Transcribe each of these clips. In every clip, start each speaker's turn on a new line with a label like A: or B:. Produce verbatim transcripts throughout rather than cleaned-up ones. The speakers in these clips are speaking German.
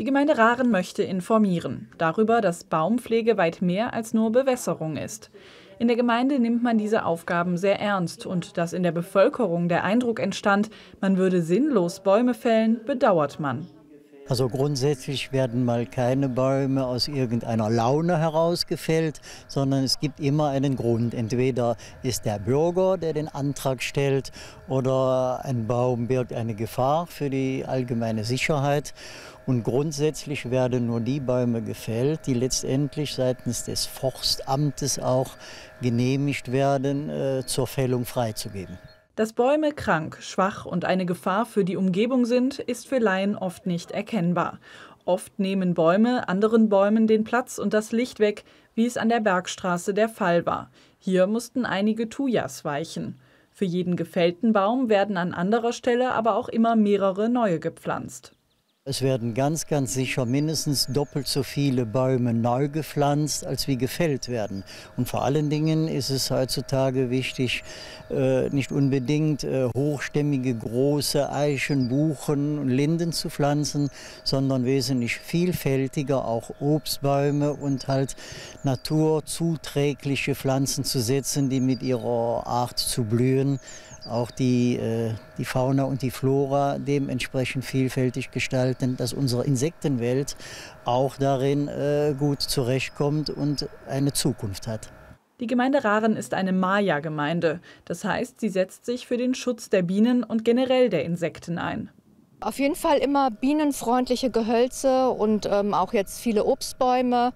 A: Die Gemeinde Rahren möchte informieren darüber, dass Baumpflege weit mehr als nur Bewässerung ist. In der Gemeinde nimmt man diese Aufgaben sehr ernst und dass in der Bevölkerung der Eindruck entstand, man würde sinnlos Bäume fällen, bedauert man.
B: Also grundsätzlich werden mal keine Bäume aus irgendeiner Laune heraus gefällt, sondern es gibt immer einen Grund. Entweder ist der Bürger, der den Antrag stellt, oder ein Baum birgt eine Gefahr für die allgemeine Sicherheit. Und grundsätzlich werden nur die Bäume gefällt, die letztendlich seitens des Forstamtes auch genehmigt werden, äh, zur Fällung freizugeben.
A: Dass Bäume krank, schwach und eine Gefahr für die Umgebung sind, ist für Laien oft nicht erkennbar. Oft nehmen Bäume anderen Bäumen den Platz und das Licht weg, wie es an der Bergstraße der Fall war. Hier mussten einige Thujas weichen. Für jeden gefällten Baum werden an anderer Stelle aber auch immer mehrere neue gepflanzt.
B: Es werden ganz, ganz sicher mindestens doppelt so viele Bäume neu gepflanzt, als wie gefällt werden. Und vor allen Dingen ist es heutzutage wichtig, äh, nicht unbedingt äh, hochstämmige, große Eichen, Buchen und Linden zu pflanzen, sondern wesentlich vielfältiger auch Obstbäume und halt naturzuträgliche Pflanzen zu setzen, die mit ihrer Art zu blühen auch die, äh, die Fauna und die Flora dementsprechend vielfältig gestalten, dass unsere Insektenwelt auch darin äh, gut zurechtkommt und eine Zukunft hat.
A: Die Gemeinde Rahren ist eine Maya-Gemeinde. Das heißt, sie setzt sich für den Schutz der Bienen und generell der Insekten ein.
C: Auf jeden Fall immer bienenfreundliche Gehölze und ähm, auch jetzt viele Obstbäume.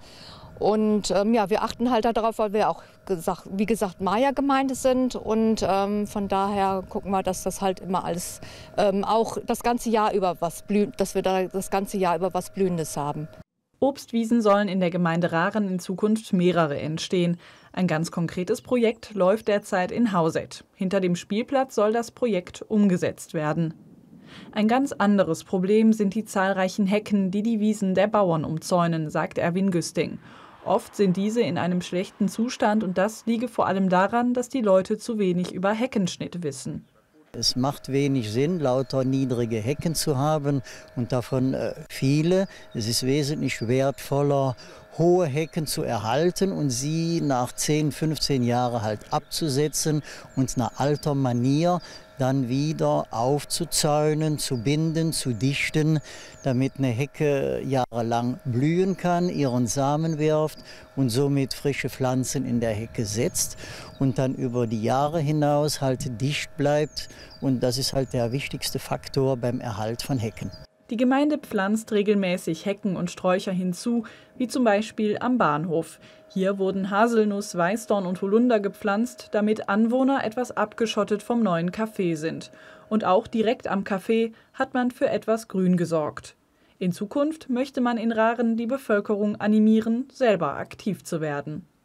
C: Und ähm, ja, wir achten halt darauf, weil wir auch, gesagt, wie gesagt, Maya-Gemeinde sind. Und ähm, von daher gucken wir, dass das halt immer alles, ähm, auch das ganze Jahr über was blüht, dass wir da das ganze Jahr über was Blühendes haben.
A: Obstwiesen sollen in der Gemeinde Rahren in Zukunft mehrere entstehen. Ein ganz konkretes Projekt läuft derzeit in Hauset. Hinter dem Spielplatz soll das Projekt umgesetzt werden. Ein ganz anderes Problem sind die zahlreichen Hecken, die die Wiesen der Bauern umzäunen, sagt Erwin Güsting. Oft sind diese in einem schlechten Zustand und das liege vor allem daran, dass die Leute zu wenig über Heckenschnitt wissen.
B: Es macht wenig Sinn, lauter niedrige Hecken zu haben und davon äh, viele. Es ist wesentlich wertvoller, hohe Hecken zu erhalten und sie nach zehn, fünfzehn Jahren halt abzusetzen und nach alter Manier dann wieder aufzuzäunen, zu binden, zu dichten, damit eine Hecke jahrelang blühen kann, ihren Samen wirft und somit frische Pflanzen in der Hecke setzt und dann über die Jahre hinaus halt dicht bleibt. Und das ist halt der wichtigste Faktor beim Erhalt von Hecken.
A: Die Gemeinde pflanzt regelmäßig Hecken und Sträucher hinzu, wie zum Beispiel am Bahnhof. Hier wurden Haselnuss, Weißdorn und Holunder gepflanzt, damit Anwohner etwas abgeschottet vom neuen Café sind. Und auch direkt am Café hat man für etwas Grün gesorgt. In Zukunft möchte man in Rahren die Bevölkerung animieren, selber aktiv zu werden.